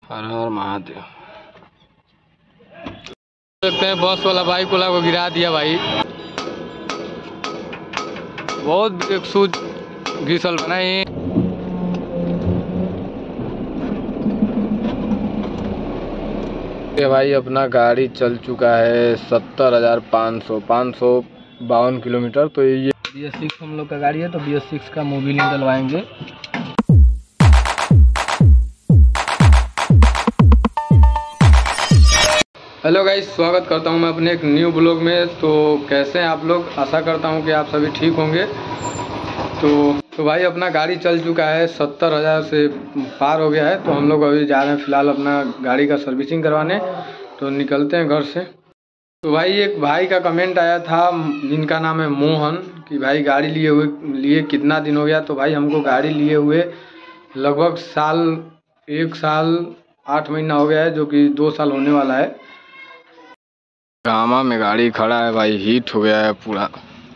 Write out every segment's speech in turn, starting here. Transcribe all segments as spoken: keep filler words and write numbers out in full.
हर हर महादेव। देखते हैं बस वाला बाइक वाला को गिरा दिया भाई। बहुत एक सूझ घिसल बनाई। भाई अपना गाड़ी चल चुका है सत्तर हजार पाँच सौ पाँच सौ बावन किलोमीटर। तो ये बी एस सिक्स हम लोग का गाड़ी है, तो बी एस सिक्स का मोबिल डलवाएंगे। हेलो गाइस, स्वागत करता हूं मैं अपने एक न्यू ब्लॉग में। तो कैसे हैं आप लोग? आशा करता हूं कि आप सभी ठीक होंगे। तो तो भाई अपना गाड़ी चल चुका है, सत्तर हज़ार से पार हो गया है। तो हम लोग अभी जा रहे हैं फ़िलहाल अपना गाड़ी का सर्विसिंग करवाने। तो निकलते हैं घर से। तो भाई एक भाई का कमेंट आया था जिनका नाम है मोहन, कि भाई गाड़ी लिए हुए लिए कितना दिन हो गया। तो भाई हमको गाड़ी लिए हुए लगभग साल एक साल आठ महीना हो गया है, जो कि दो साल होने वाला है। गामा में गाड़ी खड़ा है भाई, हीट हो गया है पूरा।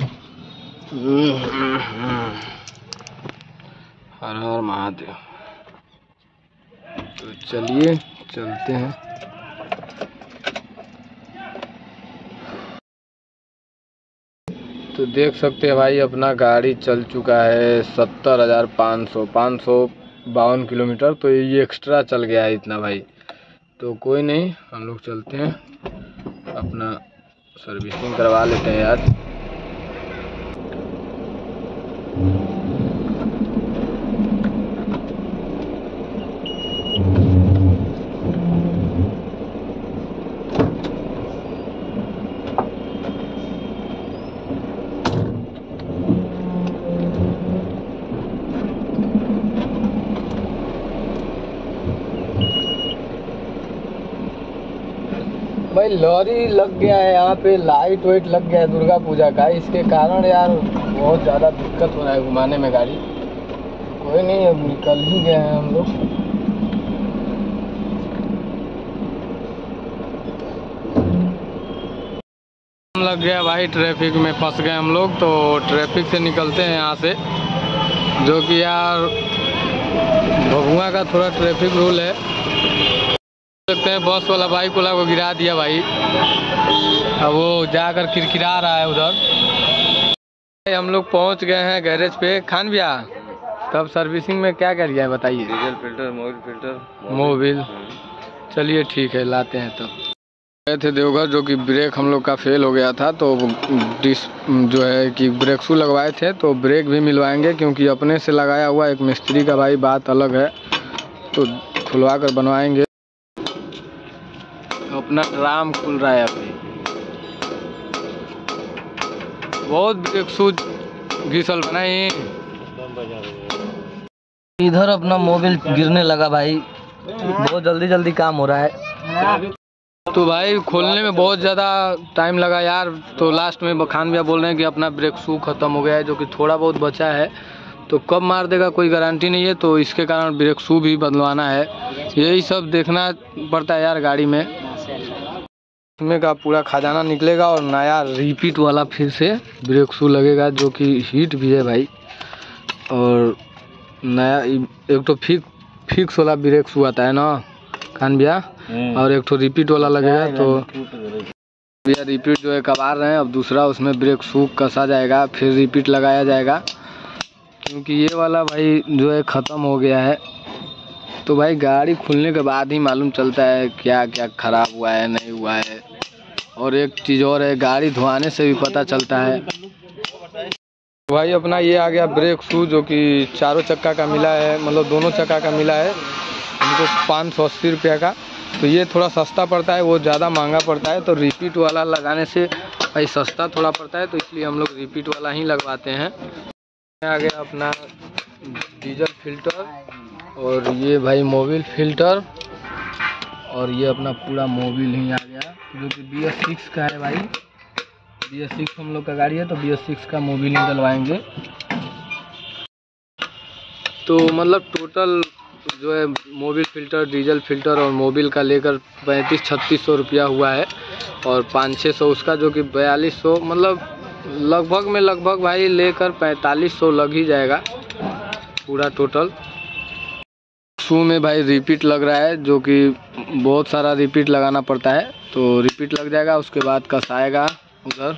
हर हर महादेव। तो चलिए चलते हैं। तो देख सकते हैं भाई अपना गाड़ी चल चुका है सत्तर हजार पाँच सौ पाँच सौ बावन किलोमीटर। तो ये एक्स्ट्रा चल गया है इतना भाई। तो कोई नहीं, हम लोग चलते हैं अपना सर्विसिंग करवा लेते हैं यार। भाई लॉरी लग गया है यहाँ पे, लाइट वाइट लग गया है दुर्गा पूजा का। इसके कारण यार बहुत ज़्यादा दिक्कत हो रहा है घुमाने में गाड़ी। कोई नहीं, अब निकल ही गए हैं हम लोग। लग गया भाई, ट्रैफिक में फंस गए हम लोग। तो ट्रैफिक से निकलते हैं यहाँ से, जो कि यार भभुआ का थोड़ा ट्रैफिक रूल है। देखते हैं बस वाला बाइक वाला को गिरा दिया भाई। अब वो जाकर किरकिरा रहा है उधर। हम लोग पहुंच गए हैं गैरेज पे। खान भैया, तब सर्विसिंग में क्या क्या लिया है बताइए? Diesel filter, Mobil filter, Mobil. चलिए ठीक है, लाते हैं। तब गए थे देवघर, जो कि ब्रेक हम लोग का फेल हो गया था। तो डिस जो है कि ब्रेक शू लगवाए थे, तो ब्रेक भी मिलवाएंगे, क्योंकि अपने से लगाया हुआ एक मिस्त्री का भाई बात अलग है। तो खुलवा कर बनवाएंगे। अपना ड्राम खुल रहा है अभी। बहुत ब्रेक शू घिसल बनाई। इधर अपना मोबिल गिरने लगा भाई। बहुत जल्दी जल्दी काम हो रहा है। तो भाई खोलने में बहुत ज़्यादा टाइम लगा यार। तो लास्ट में खान भैया बोल रहे हैं कि अपना ब्रेक शू ख़त्म हो गया है, जो कि थोड़ा बहुत बचा है। तो कब मार देगा कोई गारंटी नहीं है। तो इसके कारण ब्रेक शू भी बदलवाना है। यही सब देखना पड़ता है यार गाड़ी में। इसमें का पूरा खजाना निकलेगा और नया रिपीट वाला फिर से ब्रेक शू लगेगा, जो कि हीट भी है भाई। और नया एक तो फिक फिक्स वाला ब्रेक शू आता है ना खान भैया, और एक तो रिपीट वाला लगेगा। तो भैया रिपीट जो है कबार रहे हैं, अब दूसरा उसमें ब्रेक शू कसा जाएगा, फिर रिपीट लगाया जाएगा। क्योंकि ये वाला भाई जो है ख़त्म हो गया है। तो भाई गाड़ी खुलने के बाद ही मालूम चलता है क्या क्या ख़राब हुआ है नहीं हुआ है। और एक चीज़ और है, गाड़ी धुआने से भी पता चलता है। तो भाई अपना ये आ गया ब्रेक शू, जो कि चारों चक्का का मिला है, मतलब दोनों चक्का का मिला है हमको पाँच सौ अस्सी रुपये का। तो ये थोड़ा सस्ता पड़ता है, वो ज़्यादा महंगा पड़ता है। तो रिपीट वाला लगाने से भाई सस्ता थोड़ा पड़ता है, तो इसलिए हम लोग रिपीट वाला ही लगवाते हैं। आ गया अपना डीजल फिल्टर, और ये भाई मोबिल फिल्टर, और ये अपना पूरा मोबिल ही आ गया, जो कि बी एस सिक्स का है भाई। बी एस सिक्स हम लोग का गाड़ी है, तो बी एस सिक्स का मोबिल ही डलवाएंगे। तो मतलब टोटल जो है मोबिल फिल्टर, डीजल फिल्टर और मोबिल का लेकर पैंतीस छत्तीस सौ रुपया हुआ है। और पाँच छः सौ उसका, जो कि बयालीस सौ, मतलब लगभग में लगभग भाई लेकर पैंतालीस सौ लग ही जाएगा पूरा टोटल। शू में भाई रिपीट लग रहा है, जो कि बहुत सारा रिपीट लगाना पड़ता है। तो रिपीट लग जाएगा, उसके बाद कसाएगा उधर।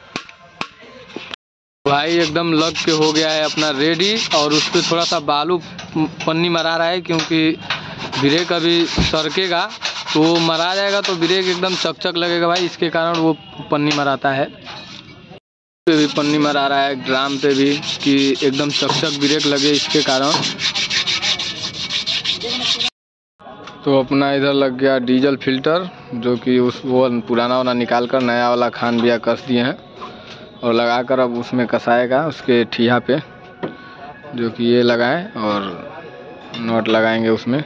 भाई एकदम लग के हो गया है अपना रेडी, और उस पर थोड़ा सा बालू पन्नी मरा रहा है, क्योंकि ब्रेक अभी सरकेगा तो वो मरा जाएगा तो ब्रेक एकदम चकचक लगेगा भाई, इसके कारण वो पन्नी मराता है। पे भी पन्नी मरा रहा है, ड्राम पे भी, कि एकदम चकचक ब्रेक लगे इसके कारण। तो अपना इधर लग गया डीजल फिल्टर, जो कि उस वो पुराना वाला निकाल कर नया वाला खान बिया कस दिए हैं, और लगाकर अब उसमें कसाएगा उसके ठिया पे, जो कि ये लगाएं और नॉट लगाएंगे उसमें।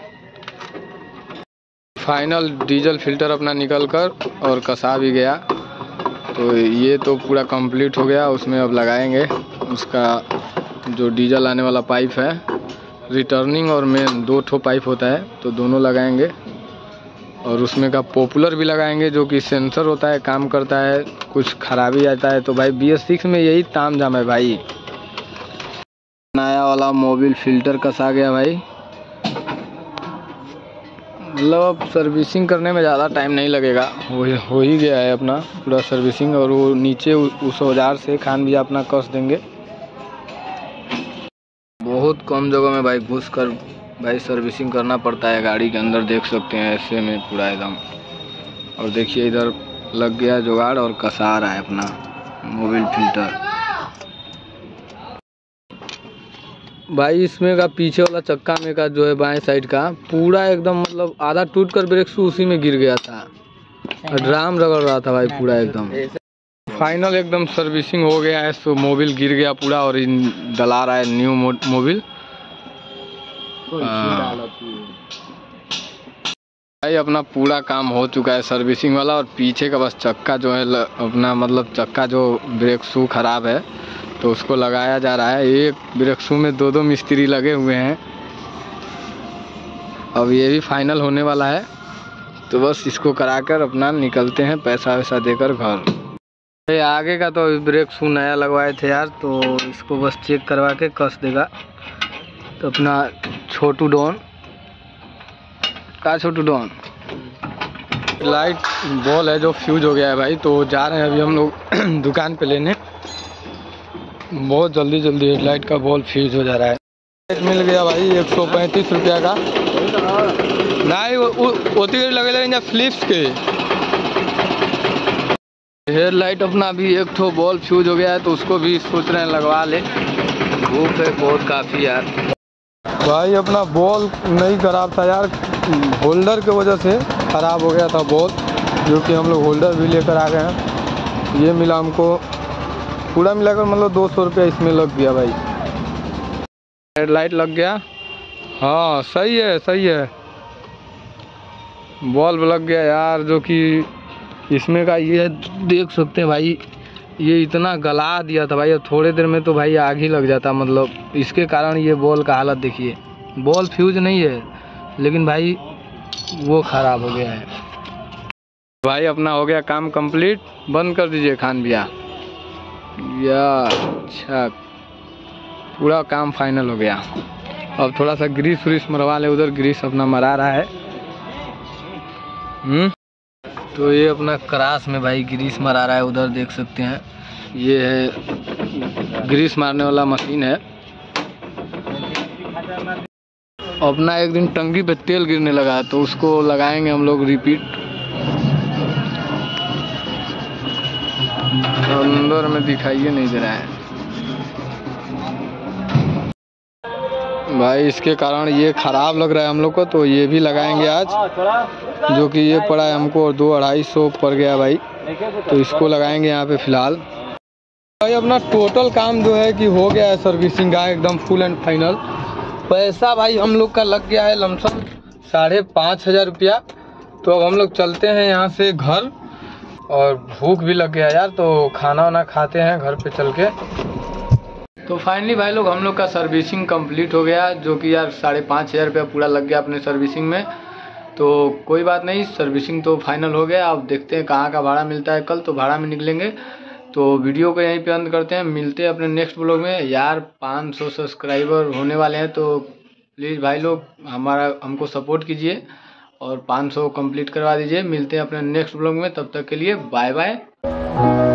फाइनल डीजल फिल्टर अपना निकल कर और कसा भी गया, तो ये तो पूरा कंप्लीट हो गया। उसमें अब लगाएंगे उसका जो डीजल आने वाला पाइप है, रिटर्निंग और मेन दो ठो पाइप होता है, तो दोनों लगाएंगे। और उसमें का पॉपुलर भी लगाएंगे, जो कि सेंसर होता है, काम करता है, कुछ खराबी आता है तो भाई बी एस सिक्स में यही ताम झाम है भाई। नया वाला मोबिल फिल्टर कसा गया भाई, मतलब अब सर्विसिंग करने में ज़्यादा टाइम नहीं लगेगा, हो हो ही गया है अपना पूरा सर्विसिंग। और वो नीचे उस औजार से खान भी अपना कस देंगे। बहुत कम जगह में भाई घुस कर भाई सर्विसिंग करना पड़ता है गाड़ी के अंदर, देख सकते हैं ऐसे में पूरा एकदम। और देखिए इधर लग गया जुगाड़ और कसा रहा है अपना मोबिल फिल्टर भाई। इसमें का पीछे वाला चक्का में का जो है बाएं साइड का पूरा एकदम मतलब आधा टूट कर ब्रेक शू उसी में गिर गया था, ड्राम रगड़ रहा था भाई पूरा एकदम। फाइनल एकदम सर्विसिंग हो गया है, सो मोबिल गिर गया पूरा और डला रहा है न्यू मोबिल। भाई अपना पूरा काम हो चुका है सर्विसिंग वाला, और पीछे का बस चक्का जो है अपना मतलब चक्का जो ब्रेक शू खराब है तो उसको लगाया जा रहा है। एक ब्रेक शू में दो दो मिस्त्री लगे हुए हैं। अब ये भी फाइनल होने वाला है, तो बस इसको कराकर अपना निकलते हैं पैसा वैसा देकर घर। आगे का तो ब्रेक शू नया लगवाए थे यार, तो इसको बस चेक करवा के कस देगा। तो अपना छोटू डॉन का छोटू डॉन लाइट बॉल है जो फ्यूज हो गया है भाई, तो जा रहे हैं अभी हम लोग दुकान पे लेने। बहुत जल्दी जल्दी हेडलाइट का बॉल फ्यूज हो जा रहा है। लाइट मिल गया भाई एक सौ पैंतीस रुपया का, नहीं होती लगे लगे फिलिप्स के। हेडलाइट अपना भी एक ठो बॉल फ्यूज हो गया है, तो उसको भी सोच रहे हैं लगवा ले, धूप है बहुत काफ़ी यार। भाई अपना बॉल नहीं खराब था यार, होल्डर की वजह से ख़राब हो गया था बॉल, जो कि हम लोग होल्डर भी लेकर आ गए हैं। ये मिला हमको पूरा मिलाकर मतलब दो सौ रुपया इसमें लग गया भाई। हेडलाइट लग गया, हाँ सही है सही है, बल्ब लग गया यार, जो कि इसमें का ये देख सकते हैं भाई, ये इतना गला दिया था भाई, थोड़े देर में तो भाई आग ही लग जाता। मतलब इसके कारण ये बॉल का हालत देखिए, बॉल फ्यूज नहीं है लेकिन भाई वो ख़राब हो गया है। भाई अपना हो गया काम कंप्लीट, बंद कर दीजिए खान भैया यार। अच्छा पूरा काम फाइनल हो गया। अब थोड़ा सा ग्रीस व्रीस मरवा ले, उधर ग्रीस अपना मरा रहा है। हम्म तो ये अपना क्रास में भाई ग्रीस मरा रहा है, उधर देख सकते हैं। ये है ग्रीस मारने वाला मशीन है। अपना एक दिन टंकी पे तेल गिरने लगा है, तो उसको लगाएंगे हम लोग रिपीट। अंदर में दिखाइए नहीं दे रहा है भाई, इसके कारण ये खराब लग रहा है हम लोग को, तो ये भी लगाएंगे आज, जो कि ये पड़ा है हमको और दो अढ़ाई सौ पड़ गया भाई, तो इसको लगाएंगे यहाँ पे फिलहाल। भाई अपना टोटल काम जो है कि हो गया है सर्विसिंग का एकदम फुल एंड फाइनल। पैसा भाई हम लोग का लग गया है लमसम साढ़े पाँच हज़ार रुपया। तो अब हम लोग चलते हैं यहाँ से घर, और भूख भी लग गया यार, तो खाना वाना खाते हैं घर पे चल के। तो फाइनली भाई लोग हम लोग का सर्विसिंग कंप्लीट हो गया, जो कि यार साढ़े पाँच हज़ार रुपया पूरा लग गया अपने सर्विसिंग में। तो कोई बात नहीं, सर्विसिंग तो फाइनल हो गया। अब देखते हैं कहाँ का भाड़ा मिलता है, कल तो भाड़ा में निकलेंगे। तो वीडियो को यहीं पे अंत करते हैं, मिलते हैं अपने नेक्स्ट ब्लॉग में। यार पाँच सौ सब्सक्राइबर होने वाले हैं, तो प्लीज़ भाई लोग हमारा हमको सपोर्ट कीजिए और पाँच सौ कंप्लीट करवा दीजिए। मिलते हैं अपने नेक्स्ट ब्लॉग में, तब तक के लिए बाय बाय।